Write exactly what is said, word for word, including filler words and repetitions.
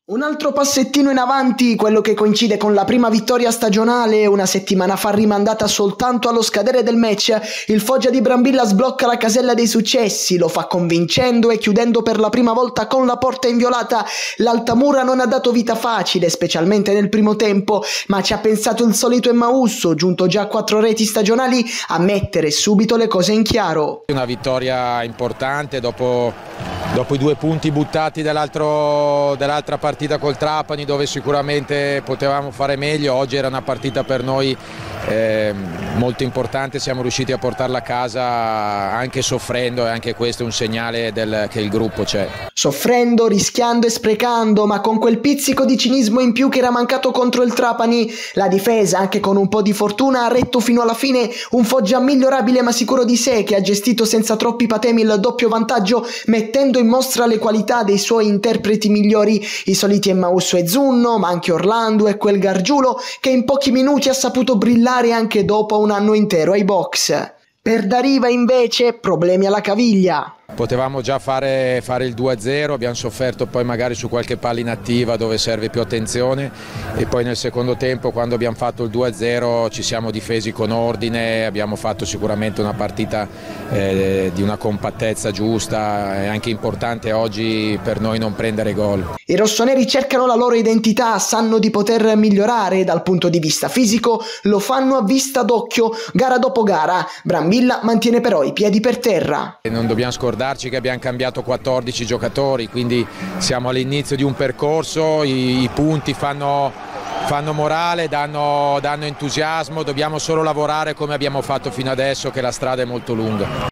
Un altro passettino in avanti, quello che coincide con la prima vittoria stagionale, una settimana fa rimandata soltanto allo scadere del match. Il Foggia di Brambilla sblocca la casella dei successi, lo fa convincendo e chiudendo per la prima volta con la porta inviolata. L'Altamura non ha dato vita facile, specialmente nel primo tempo, ma ci ha pensato il solito Emmausso, giunto già a quattro reti stagionali, a mettere subito le cose in chiaro. Una vittoria importante dopo, dopo i due punti buttati dall'altra partita col Trapani, dove sicuramente potevamo fare meglio. Oggi era una partita per noi eh, molto importante, siamo riusciti a portarla a casa anche soffrendo, e anche questo è un segnale del, che il gruppo c'è. Soffrendo, rischiando e sprecando, ma con quel pizzico di cinismo in più che era mancato contro il Trapani, la difesa, anche con un po' di fortuna, ha retto fino alla fine. Un Foggia migliorabile ma sicuro di sé, che ha gestito senza troppi patemi il doppio vantaggio, mettendo in mostra le qualità dei suoi interpreti migliori, i soliti Emmausso e Zunno, ma anche Orlando e quel Gargiulo che in pochi minuti ha saputo brillare anche dopo un anno intero ai box. Per Dariva invece problemi alla caviglia. Potevamo già fare, fare il due a zero, abbiamo sofferto poi magari su qualche palla inattiva dove serve più attenzione, e poi nel secondo tempo, quando abbiamo fatto il due a zero, ci siamo difesi con ordine, abbiamo fatto sicuramente una partita eh, di una compattezza giusta. È anche importante oggi per noi non prendere gol. I rossoneri cercano la loro identità, sanno di poter migliorare dal punto di vista fisico, lo fanno a vista d'occhio, gara dopo gara. Brambilla mantiene però i piedi per terra. E non dobbiamo scordare che abbiamo cambiato quattordici giocatori, quindi siamo all'inizio di un percorso, i, i punti fanno, fanno morale, danno, danno entusiasmo, dobbiamo solo lavorare come abbiamo fatto fino adesso, che la strada è molto lunga.